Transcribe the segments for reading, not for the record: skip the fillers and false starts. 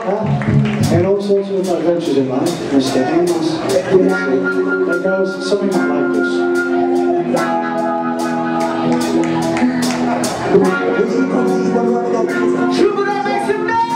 And all sorts of adventures in life, Mr. Amos. It goes something like this. Troubadour, make some noise!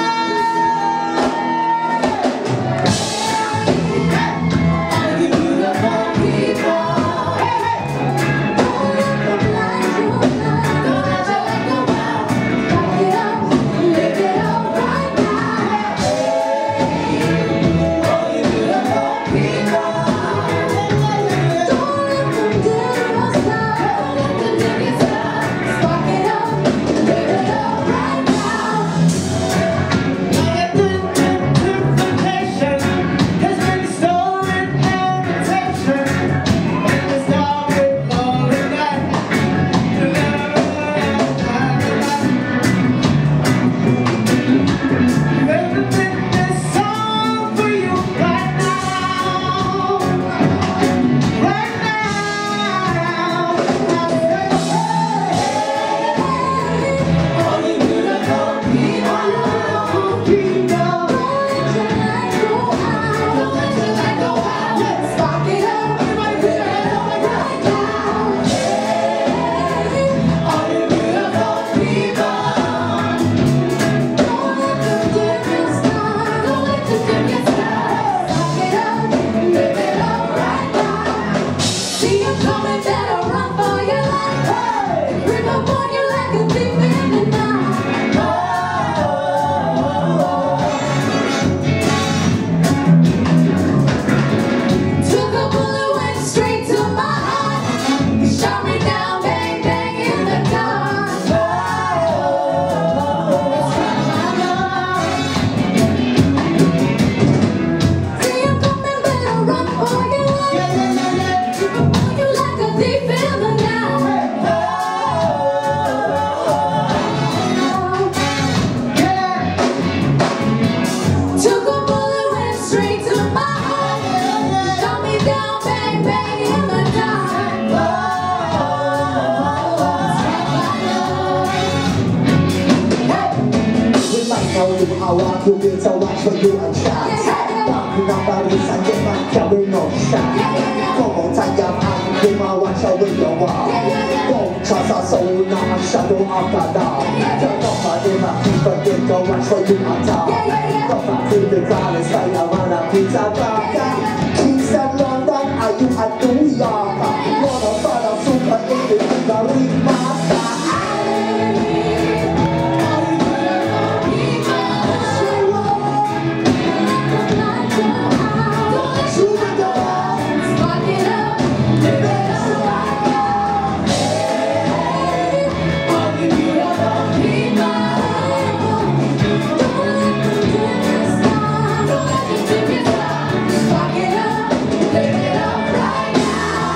You will so much for you and chat. Dark number is a game carry no shot. Come on, take your hand, give my watch over your wall. Don't trust us all, not a shadow after dark. Turn off my dinner, people get so much for you and talk. Go back to the crowd and stay around a pizza bar. Kings and London, are you at New York? Wanna follow super in the remaster. Right now.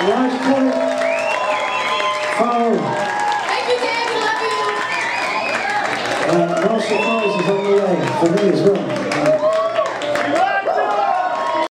Nice point. Farrell. Thank you, Dan. We love you. No surprises on the way for me as well.